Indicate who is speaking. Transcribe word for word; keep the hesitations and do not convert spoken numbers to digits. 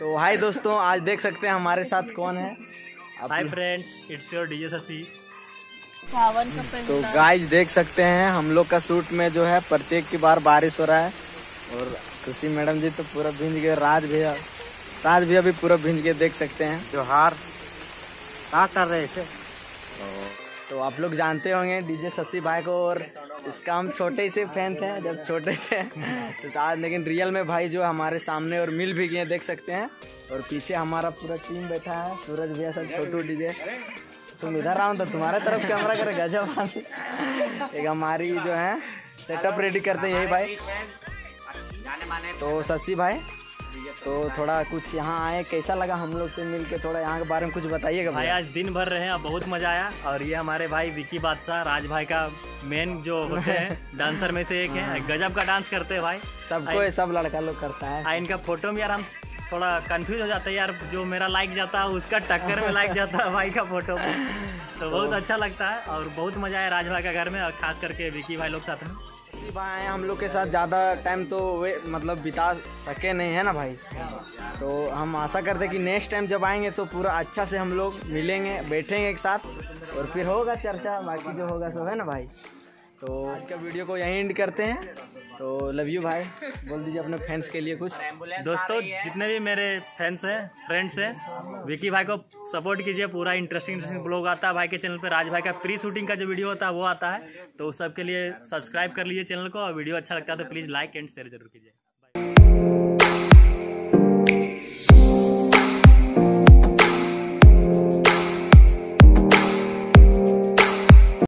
Speaker 1: तो हाय दोस्तों, आज देख सकते हैं हमारे साथ कौन है।
Speaker 2: Hi friends, it's your DJ Shashi.
Speaker 3: सावन का
Speaker 1: तो गाइस देख सकते हैं हम लोग का शूट में जो है प्रत्येक की बार बारिश हो रहा है और खुशी मैडम जी तो पूरा भींज गए। राज भैया राज भैया भी पूरा भींज गए, देख सकते हैं।
Speaker 2: जोहार क्या कर रहे थे?
Speaker 1: तो आप लोग जानते होंगे डीजे शशि भाई को, और इसका हम छोटे से फैन थे जब छोटे थे तो आज, लेकिन रियल में भाई जो हमारे सामने और मिल भी गए, देख सकते हैं। और पीछे हमारा पूरा टीम बैठा है, सूरज भैया सब, छोटू डीजे। तुम इधर आओ तो तुम्हारे तरफ कैमरा करे गजब। एक हमारी जो है सेटअप रेडी करते हैं यही भाई। तो शशि भाई तो थोड़ा कुछ यहाँ आए, कैसा लगा हम लोग से मिल के? थोड़ा यहाँ के बारे में कुछ बताइएगा
Speaker 2: भाई। आज दिन भर रहे हैं, बहुत मजा आया। और ये हमारे भाई विकी बादशाह, राज भाई का मेन जो होते हैं डांसर में से एक है। गजब का डांस करते हैं भाई, सबको
Speaker 1: सब लड़का लोग करता है।
Speaker 2: आ, इनका फोटो में यार हम थोड़ा कंफ्यूज हो जाता है यार, जो मेरा लाइक जाता है उसका टक्कर में लाइक जाता है भाई का फोटो में, तो बहुत अच्छा लगता है। और बहुत मजा आया राज भाई का घर में, और खास करके विकी भाई लोग साथ में।
Speaker 1: भाई हम लोग के साथ ज़्यादा टाइम तो वे मतलब बिता सके नहीं है ना भाई, तो हम आशा करते हैं कि नेक्स्ट टाइम जब आएंगे तो पूरा अच्छा से हम लोग मिलेंगे, बैठेंगे एक साथ, और फिर होगा चर्चा, बाकी जो होगा सब है ना भाई। तो आज का वीडियो को यहीं एंड करते हैं। तो लव यू भाई, बोल दीजिए अपने फैंस के लिए कुछ।
Speaker 2: दोस्तों जितने भी मेरे फैंस हैं, फ्रेंड्स हैं, विकी भाई को सपोर्ट कीजिए। पूरा इंटरेस्टिंग इंटरेस्टिंग ब्लॉग आता है भाई के चैनल पे। राज भाई का प्री शूटिंग का जो वीडियो होता है वो आता है, तो उस सब के लिए सब्सक्राइब कर लीजिए चैनल को। और वीडियो अच्छा लगता है तो प्लीज़ लाइक एंड शेयर जरूर कीजिए।